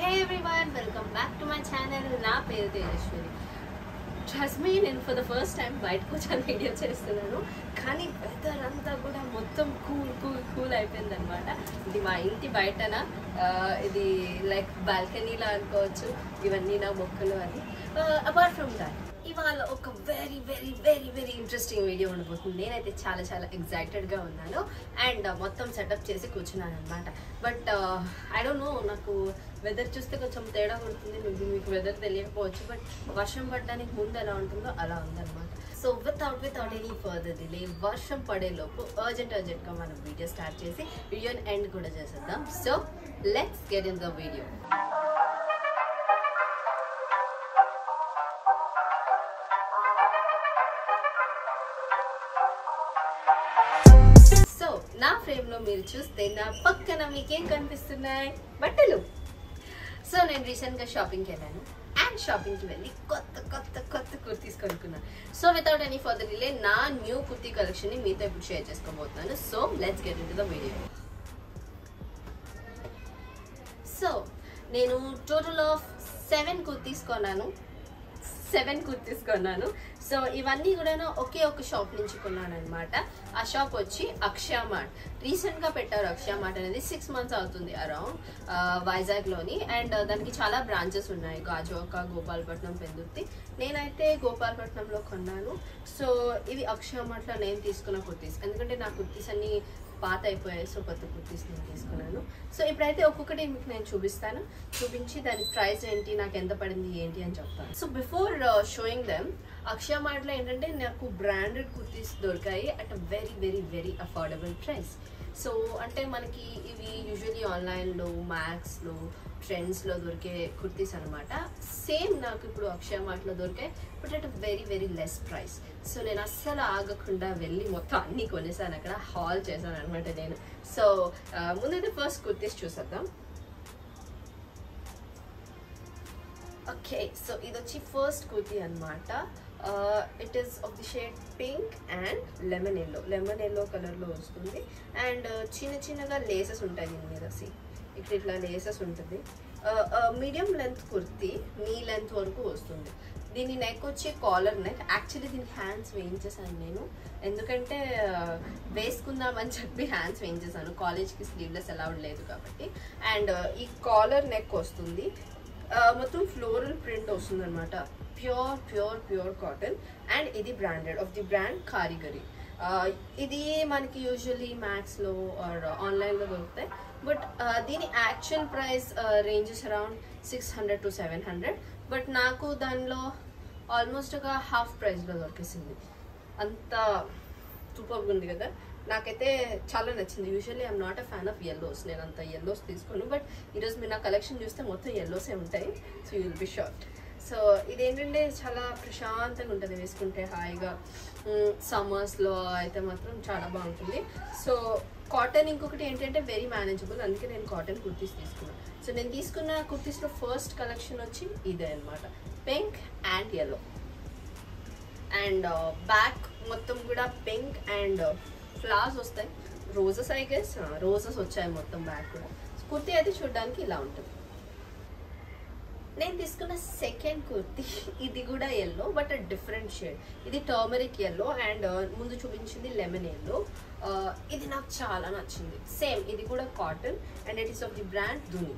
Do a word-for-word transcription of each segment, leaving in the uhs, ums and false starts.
Hey everyone, welcome back to my channel. నా పేరు Tejeswari. Trust me, నేను for the first time బయటకు వచ్చాను వీడియో చేస్తున్నాను. కానీ వెదర్ అంతా కూడా మొత్తం కూల్ కూల్ కూల్ అయిపోయింది అనమాట. ఇది మా ఇంటి బయటన ఇది లైక్ బాల్కనీలా అనుకోవచ్చు. ఇవన్నీ నా మొక్కలు అని. అపార్ట్ ఫ్రమ్ దాట్ ఇవాళ ఒక very very very very interesting video ఉండబోతుంది. నేనైతే చాలా చాలా ఎగ్జైటెడ్గా ఉన్నాను అండ్ మొత్తం సెటప్ చేసి కూర్చున్నాను అనమాట. బట్ ఐ డోంట్ నో, నాకు వెదర్ చూస్తే కొంచెం తేడా ఉంటుంది. మేబీ మీకు వెదర్ తెలియకపోవచ్చు, బట్ వర్షం పడడానికి ముందు ఎలా ఉంటుందో అలా ఉందన్నమాట. So without without any further delay వర్షం పడేలోపు అర్జెంట్ అర్జెంట్గా మనం వీడియో స్టార్ట్ చేసి వీడియోని ఎండ్ కూడా చేసేద్దాం. So let's get in the video. So నా ఫ్రేమ్లో మీరు చూస్తే నా పక్కన మీకేం కనిపిస్తున్నాయి? బట్టలు. సో నేను రీసెంట్గా షాపింగ్కి వెళ్ళాను అండ్ షాపింగ్కి వెళ్ళి కొత్త కొత్త కొత్త కుర్తీస్ కొనుక్కున్నాను. So without any further delay నా న్యూ కుర్తీ కలెక్షన్ని మీతో ఇప్పుడు షేర్ చేసుకోబోతున్నాను. So let's get into the video. So నేను టోటల్ ఆఫ్ సెవెన్ కుర్తీస్ కొన్నాను సెవెన్ కుర్తీస్ కొన్నాను సో ఇవన్నీ కూడా ఒకే ఒక షాప్ నుంచి కొన్నాను అనమాట. ఆ షాప్ వచ్చి అక్షయ మార్ట్. రీసెంట్గా పెట్టారు అక్షయ మార్ట్ అనేది. సిక్స్ మంత్స్ అవుతుంది అరౌండ్ వైజాగ్లోని. అండ్ దానికి చాలా బ్రాంచెస్ ఉన్నాయి, గాజువాక, గోపాలపట్నం, పెందుర్తి. నేనైతే గోపాలపట్నంలో కొన్నాను. సో ఇవి అక్షయ మార్ట్లో నేను తీసుకున్న కుర్తీస్. ఎందుకంటే నా కుర్తీస్ అన్ని పాత అయిపోయాయి, సో కొత్త కుర్తీస్ నేను తీసుకున్నాను. సో ఇప్పుడైతే ఒక్కొక్కటి మీకు నేను చూపిస్తాను, చూపించి దాని ప్రైస్ ఏంటి, నాకు ఎంత పడింది ఏంటి అని చెప్తాను. So before showing them, Akshaya మార్ట్లో ఏంటంటే నాకు బ్రాండెడ్ కుర్తీస్ దొరికాయి at a very very very affordable price. So అంటే మనకి ఇవి యూజువలీ ఆన్లైన్లో, మ్యాక్స్లో, ట్రెండ్స్లో దొరికే కుర్తీస్ అనమాట. సేమ్ నాకు ఇప్పుడు అక్షయ మార్ట్లో దొరికాయి, but at very very less price. So నేను అస్సలు ఆగకుండా వెళ్ళి మొత్తం అన్నీ కొనేసాను, అక్కడ హాల్ చేశాను అనమాట నేను. సో ముందైతే ఫస్ట్ కుర్తీస్ చూసేద్దాం. ఓకే, సో ఇది వచ్చి ఫస్ట్ కుర్తీ అనమాట. It is of the shade pink and lemon yellow lemon yellow కలర్లో వస్తుంది. అండ్ చిన్న చిన్నగా లేసెస్ ఉంటాయి దీని మీద. సి ఇక్కడ ఇట్లా లేసెస్ ఉంటుంది. మీడియం లెంత్ కుర్తీ, మీ లెంత్ వరకు వస్తుంది. దీని నెక్ వచ్చి కాలర్ నెక్. యాక్చువల్లీ దీని హ్యాండ్స్ వేయించేసాను నేను, ఎందుకంటే వేసుకుందామని చెప్పి హ్యాండ్స్ వేయించేసాను. కాలేజ్కి స్లీవ్లెస్ అలౌడ్ లేదు కాబట్టి. అండ్ ఈ కాలర్ నెక్ వస్తుంది, మొత్తం ఫ్లోరల్ ప్రింట్ వస్తుంది అనమాట. Pure pure pure cotton. And ఇది branded of the brand Karigari. ఇది మనకి యూజువల్లీ మ్యాక్స్లో ఆర్ ఆన్లైన్లో దొరుకుతాయి, బట్ దీని actual price ranges around six hundred to seven hundred but నాకు దానిలో ఆల్మోస్ట్ ఒక హాఫ్ ప్రైస్లో దొరికేసింది. అంత సూపర్గా ఉంది కదా, నాకైతే చాలా నచ్చింది. Usually I'm not a fan of yellows, నేను అంత ఎల్లోస్ తీసుకోను, బట్ ఈరోజు మీరు నా కలెక్షన్ చూస్తే మొత్తం ఎల్లోసే ఉంటాయి. So you will be short. So ఇదేంటంటే చాలా ప్రశాంతంగా ఉంటుంది వేసుకుంటే, హాయిగా. సమ్మర్స్లో అయితే మాత్రం చాలా బాగుంటుంది. సో కాటన్ ఇంకొకటి ఏంటంటే వెరీ మేనేజబుల్, అందుకే నేను కాటన్ కుర్తీస్ తీసుకున్నాను. సో నేను తీసుకున్న కుర్తీస్లో ఫస్ట్ కలెక్షన్ వచ్చి ఇదే అనమాట, pink and yellow. And back మొత్తం కూడా పింక్ అండ్ ఫ్లవర్స్ వస్తాయి, రోజెస్ ఐ గెస్ రోజెస్ వచ్చాయి మొత్తం బ్యాక్ కూడా. కుర్తీ అయితే చూడడానికి ఇలా ఉంటుంది. నేను తీసుకున్న సెకండ్ కుర్తీ ఇది కూడా ఎల్లో, బట్ డిఫరెంట్ షేడ్. ఇది టర్మరిక్ ఎల్లో అండ్ ముందు చూపించింది లెమన్ ఎల్లో. ఇది నాకు చాలా నచ్చింది. సేమ్ ఇది కూడా cotton and it is of the brand దుని.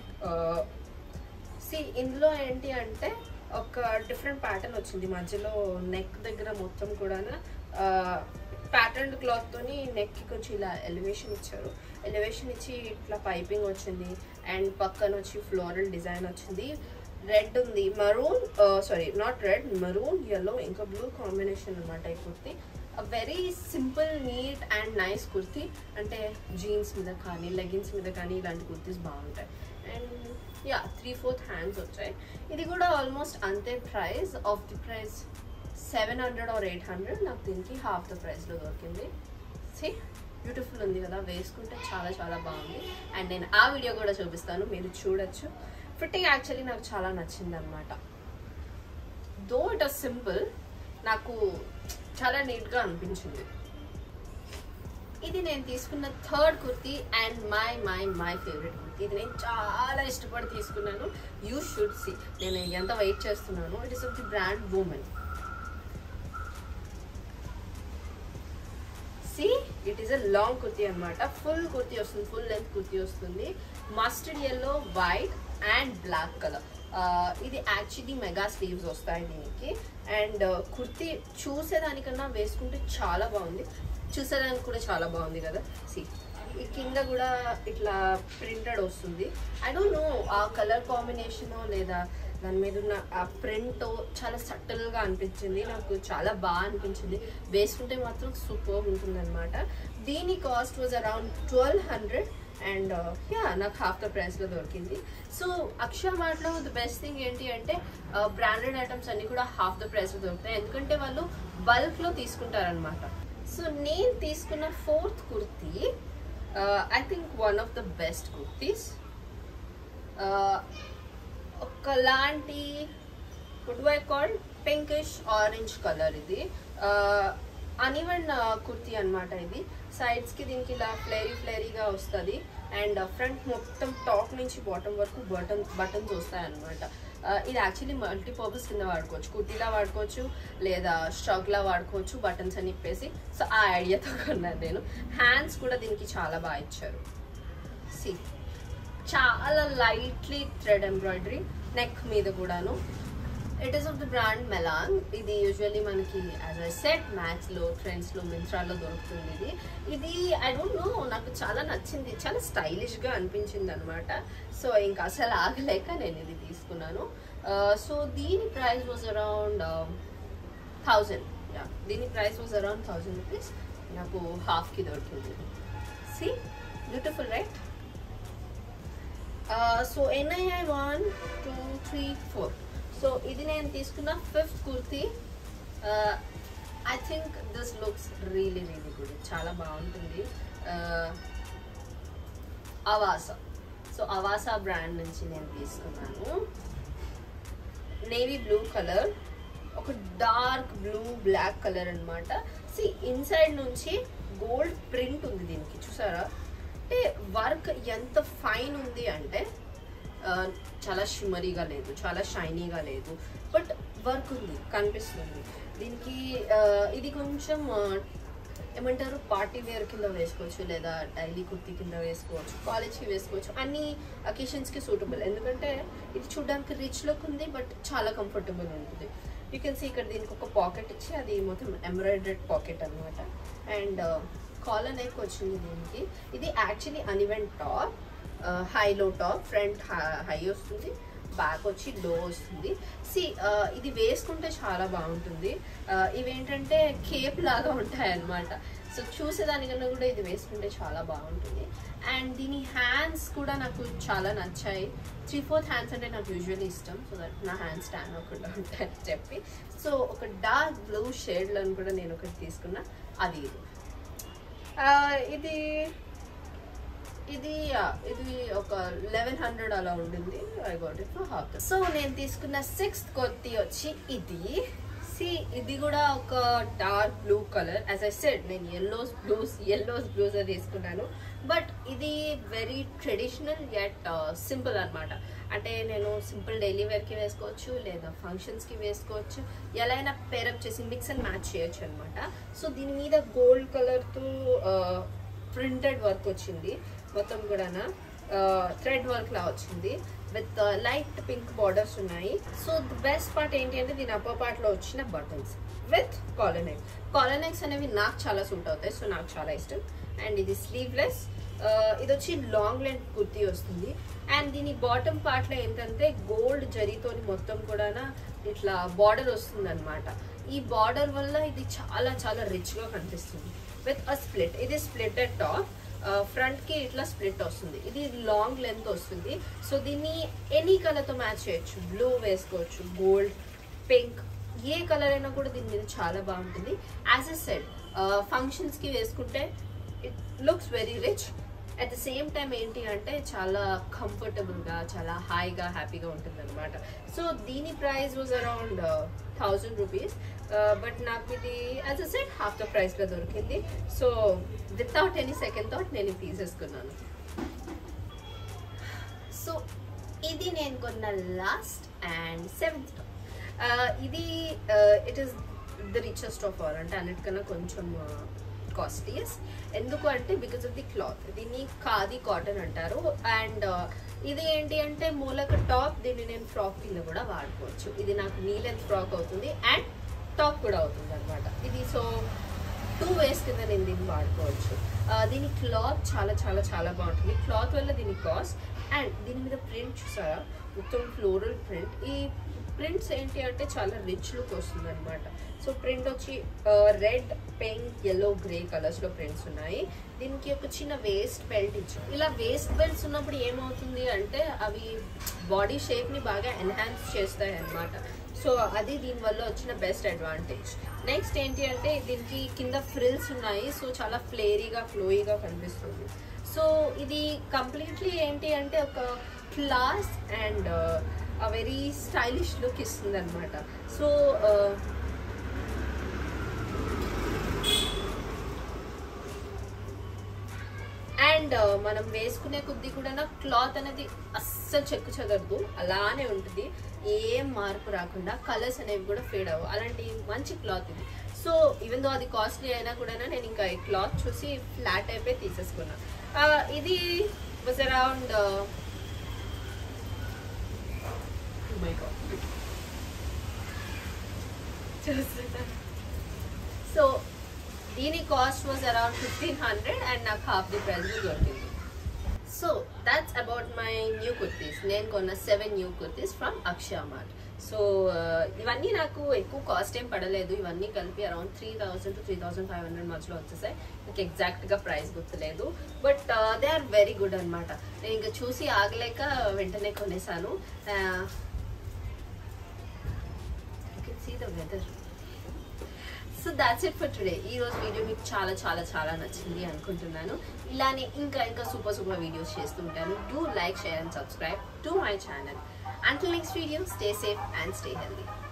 సి ఇందులో ఏంటి అంటే ఒక డిఫరెంట్ ప్యాటర్న్ వచ్చింది మధ్యలో, నెక్ దగ్గర మొత్తం కూడా ప్యాటర్న్ క్లాత్తోని నెక్కి కొంచెం ఇలా ఎలివేషన్ ఇచ్చారు. ఎలివేషన్ ఇచ్చి ఇట్లా పైపింగ్ వచ్చింది అండ్ పక్కన వచ్చి ఫ్లోరల్ డిజైన్ వచ్చింది. రెడ్ ఉంది, maroon sorry not red, maroon, yellow ఇంకా బ్లూ కాంబినేషన్ అనమాట ఈ kurti. Very simple, neat and nice kurti. అంటే జీన్స్ మీద కానీ లెగిన్స్ మీద కానీ ఇలాంటి కుర్తీస్ బాగుంటాయి. And ya three fourth hands వచ్చాయి. ఇది కూడా ఆల్మోస్ట్ అంతే price. Of the price seven hundred or eight hundred నాకు దీనికి హాఫ్ ద ప్రైస్లో దొరికింది. సి బ్యూటిఫుల్ ఉంది కదా, వేసుకుంటే చాలా చాలా బాగుంది. అండ్ నేను ఆ వీడియో కూడా చూపిస్తాను, మీరు చూడొచ్చు. ఫిట్టింగ్ యాక్చువల్లీ నాకు చాలా నచ్చింది అనమాట. దో ఇట్ వాస్ సింపుల్, నాకు చాలా నీట్గా అనిపించింది. ఇది నేను తీసుకున్న third kurti and my my my favourite kurti. ఇది నేను చాలా ఇష్టపడి తీసుకున్నాను. You should see. నేను ఎంత వెయిట్ చేస్తున్నాను. It is of the brand women. See it is a long kurti అనమాట. ఫుల్ కుర్తీ వస్తుంది, ఫుల్ లెంత్ కుర్తీ వస్తుంది. Mustard yellow, white and black colour. ఇది యాక్చువల్లీ మెగా స్లీవ్స్ వస్తాయి దీనికి. అండ్ కుర్తీ చూసేదానికన్నా వేసుకుంటే చాలా బాగుంది. చూసేదానికి కూడా చాలా బాగుంది కదా. సి ఈ కింద కూడా ఇట్లా ప్రింటెడ్ వస్తుంది. ఐ డోంట్ నో ఆ కలర్ కాంబినేషన్ లేదా దాని మీద ఉన్న ఆ ప్రింట్ చాలా సటిల్గా అనిపించింది. నాకు చాలా బాగా అనిపించింది. వేసుకుంటే మాత్రం సూపర్ ఉంటుంది అనమాట. దీని cost was around twelve hundred and ya నాకు హాఫ్ ద ప్రైస్లో దొరికింది. సో అక్షయ మార్ట్లో ద బెస్ట్ థింగ్ ఏంటి అంటే బ్రాండెడ్ ఐటమ్స్ అన్నీ కూడా హాఫ్ ద ప్రైస్లో దొరుకుతాయి. ఎందుకంటే వాళ్ళు బల్క్లో తీసుకుంటారనమాట. సో నేను తీసుకున్న fourth kurti I think one of the best kurtis. ఒకలాంటి would I call pinkish orange colour. ఇది అన్ఈవెన్ కుర్తీ అనమాట. ఇది సైడ్స్కి దీనికి ఇలా ఫ్లేరీ ఫ్లేరీగా వస్తుంది. అండ్ ఫ్రంట్ మొత్తం టాప్ నుంచి బాటమ్ వరకు బటన్ బటన్స్ వస్తాయి అనమాట. ఇది యాక్చువల్లీ మల్టీపర్పస్ కింద వాడుకోవచ్చు. కుర్తీలా వాడుకోవచ్చు లేదా స్ట్రగ్లా వాడుకోవచ్చు బటన్స్ అని చెప్పేసి. సో ఆ ఐడియాతో కొన్నాను నేను. హ్యాండ్స్ కూడా దీనికి చాలా బాగా ఇచ్చారు. సి చాలా లైట్లీ థ్రెడ్ ఎంబ్రాయిడరీ నెక్ మీద కూడాను. It is of the brand Melange. ఇది యూజువల్లీ మనకి యాజ్ ఐ సెట్ మ్యాక్స్లో, ట్రెండ్స్లో, మింత్రాలో దొరుకుతుంది. ఇది ఇది ఐ డోంట్ నో నాకు చాలా నచ్చింది. చాలా స్టైలిష్గా అనిపించింది అనమాట. సో ఇంకా అసలు ఆగలేక నేను ఇది తీసుకున్నాను. సో దీని price was around thousand. Ya దీని price was around thousand rupees. నాకు హాఫ్కి దొరికింది. See beautiful right. సో ఎన్ఐఐ one two three four. So ఇది నేను తీసుకున్న fifth kurti. I think this looks really really good. చాలా బాగుంటుంది. అవాసా. సో అవాసా బ్రాండ్ నుంచి నేను తీసుకున్నాను. నేవీ బ్లూ కలర్, ఒక డార్క్ బ్లూ బ్లాక్ కలర్ అనమాట. సి ఇన్సైడ్ నుంచి గోల్డ్ ప్రింట్ ఉంది దీనికి. చూసారా అంటే వర్క్ ఎంత ఫైన్ ఉంది అంటే చాలా షిమరీగా లేదు, చాలా షైనీగా లేదు, బట్ వర్క్ ఉంది కనిపిస్తుంది దీనికి. ఇది కొంచెం ఏమంటారు పార్టీ వేర్ కింద వేసుకోవచ్చు లేదా డైలీ కుర్తీ కింద వేసుకోవచ్చు, కాలేజ్కి వేసుకోవచ్చు, అన్ని అకేషన్స్కి సూటబుల్. ఎందుకంటే ఇది చూడడానికి రిచ్ లుక్ ఉంది బట్ చాలా కంఫర్టబుల్ ఉంటుంది. యూ కెన్ సీ ఇక్కడ దీనికి ఒక పాకెట్ ఇచ్చి అది మొత్తం ఎంబ్రాయిడర్డ్ పాకెట్ అనమాట. అండ్ కాలర్ నెక్ వచ్చింది దీనికి. ఇది actually uneven top, high low top. Front high వస్తుంది, బ్యాక్ వచ్చి లో వస్తుంది. సి ఇది వేసుకుంటే చాలా బాగుంటుంది. ఇవేంటంటే కేప్ లాగా ఉంటాయి అన్నమాట. సో చూసేదానికన్నా కూడా ఇది వేసుకుంటే చాలా బాగుంటుంది. అండ్ దీని హ్యాండ్స్ కూడా నాకు చాలా నచ్చాయి. త్రీ ఫోర్త్ హ్యాండ్స్ అంటే నాకు యూజువల్లీ ఇష్టం, సో దట్ నా హ్యాండ్స్ స్టాండ్ అవ్వకుండా ఉంటాయని చెప్పి. సో ఒక డార్క్ బ్లూ షేడ్లో కూడా నేను ఒకటి తీసుకున్నా. అది ఇది ఇది ఇది ఇది ఒక లెవెన్ హండ్రెడ్ అలా ఉండింది. I got it for half. So నేను తీసుకున్న సిక్స్త్ కుర్తీ వచ్చి ఇది. సి ఇది కూడా ఒక dark blue colour. As I said నేను ఎల్లోస్ బ్లూస్ ఎల్లోస్ బ్లూస్ తీసుకున్నాను. బట్ ఇది వెరీ ట్రెడిషనల్ యట్ సింపుల్ అనమాట. అంటే నేను సింపుల్ డైలీ వేర్కి వేసుకోవచ్చు లేదా ఫంక్షన్స్కి వేసుకోవచ్చు, ఎలా అయినా పేరప్ చేసి మిక్స్ అండ్ మ్యాచ్ చేయొచ్చు అనమాట. సో దీని మీద గోల్డ్ కలర్తో ప్రింటెడ్ వర్క్ వచ్చింది మొత్తం కూడా. థ్రెడ్ వర్క్ లా వచ్చింది విత్ లైట్ పింక్ బార్డర్స్ ఉన్నాయి. సో ది బెస్ట్ పార్ట్ ఏంటి అంటే దీని అప్పర్ పార్ట్ లో వచ్చిన buttons with collar neck. Collar necks అనేవి నాకు చాలా సూట్ అవుతాయి, సో నాకు చాలా ఇష్టం. అండ్ ఇది స్లీవ్లెస్. ఇది వచ్చి లాంగ్ లెంత్ కుర్తీ వస్తుంది. అండ్ దీని బాటమ్ పార్ట్ లో ఏంటంటే గోల్డ్ జరీతో మొత్తం కూడా ఇట్లా బార్డర్ వస్తుంది అనమాట. ఈ బార్డర్ వల్ల ఇది చాలా చాలా రిచ్ గా కనిపిస్తుంది విత్ అ స్ప్లిట్. ఇది స్ప్లిటెడ్ టాప్. ఫ్రంట్ కి ఇట్లా స్ప్లిట్ వస్తుంది. ఇది లాంగ్ లెంత్ వస్తుంది. సో దీన్ని ఎనీ కలర్ తో మ్యాచ్ చేయొచ్చు. బ్లూ వేసుకోవచ్చు, గోల్డ్, పింక్, ఏ కలర్ అయినా కూడా దీని మీద చాలా బాగుంటుంది. యాజ్ ఎ సెడ్ ఫంక్షన్స్ కి వేసుకుంటే it looks very rich. At the same time ఏంటి అంటే చాలా కంఫర్టబుల్గా చాలా హాయిగా హ్యాపీగా ఉంటుంది అనమాట. సో దీని price was around thousand rupees, but నాకు ఇది as a set half the ప్రైస్లో దొరికింది. So without any second thought నేను ఇది తీసేసుకున్నాను. సో ఇది నేను కొన్న లాస్ట్ అండ్ సెవెంత్ టాప్. ఇది it is the richest of all, అంటే అన్నిటికన్నా కొంచెం కాస్ట్లీయెస్ట్. ఎందుకు అంటే బికాస్ ఆఫ్ ది క్లాత్. దీన్ని ఖాదీ కాటన్ అంటారు. అండ్ ఇది ఏంటి అంటే మూలక టాప్, దీన్ని నేను ఫ్రాక్ కింద కూడా వాడుకోవచ్చు. ఇది నాకు నీ లెంత్ ఫ్రాక్ అవుతుంది అండ్ టాప్ కూడా అవుతుంది అనమాట ఇది. సో టూ వేస్ కింద నేను దీన్ని వాడుకోవచ్చు. దీని క్లాత్ చాలా చాలా చాలా బాగుంటుంది. క్లాత్ వల్ల దీని కాస్ట్. అండ్ దీని మీద ప్రింట్ చూసారా, మొత్తం ఫ్లోరల్ ప్రింట్. ఈ ప్రింట్స్ ఏంటి అంటే చాలా రిచ్ లుక్ వస్తుంది అనమాట. సో ప్రింట్ వచ్చి రెడ్, పింక్, ఎల్లో, గ్రే కలర్స్లో ప్రింట్స్ ఉన్నాయి. దీనికి ఒక చిన్న వేస్ట్ బెల్ట్ ఇచ్చాం. ఇలా వేస్ట్ బెల్ట్స్ ఉన్నప్పుడు ఏమవుతుంది అంటే అవి బాడీ షేప్ని బాగా ఎన్హాన్స్ చేస్తాయి అన్నమాట. సో అది దీనివల్ల వచ్చిన బెస్ట్ అడ్వాంటేజ్. నెక్స్ట్ ఏంటి అంటే దీనికి కింద ఫ్రిల్స్ ఉన్నాయి. సో చాలా ఫ్లేరీగా ఫ్లోయిగా కనిపిస్తుంది. సో ఇది కంప్లీట్లీ ఏంటి అంటే ఒక class and a very stylish look ఇస్తుంది అనమాట. సో అండ్ మనం వేసుకునే కొద్దీ కూడా క్లాత్ అనేది అస్సలు చెక్కు చెదరదు, అలానే ఉంటుంది. ఏం మార్పు రాకుండా కలర్స్ అనేవి కూడా ఫేడ్ అవ్వవు. అలాంటి మంచి క్లాత్ ఇది. సో ఈవెన్ దో అది కాస్ట్లీ అయినా కూడా నేను ఇంకా ఈ క్లాత్ చూసి ఫ్లాట్ అయిపోయి తీసేసుకున్నా. ఇది was around my god. So దీని cost was around fifteen hundred and నాకు హాఫ్ ది ప్రైస్ దొరికింది. So that's about my new kurtis. నేను కొన్న seven new kurtis from Akshaya Mart. So ఇవన్నీ నాకు ఎక్కువ కాస్ట్ ఏం పడలేదు. ఇవన్నీ కలిపి around three thousand to three thousand five hundred మధ్యలో వచ్చేసాయి. నాకు ఎగ్జాక్ట్గా ప్రైస్ గుర్తులేదు, but they are very good అనమాట. నేను ఇంకా చూసి ఆగలేక వెంటనే కొనేసాను. See the weather. So that's it for today. ఈ రోజు వీడియో మీకు చాలా చాలా చాలా నచ్చింది అనుకుంటున్నాను. ఇలానే ఇంకా ఇంకా సూపర్ సూపర్ వీడియోస్ చేస్తుంటాను. Do like, share and subscribe to my channel. Until next video, stay safe and stay healthy.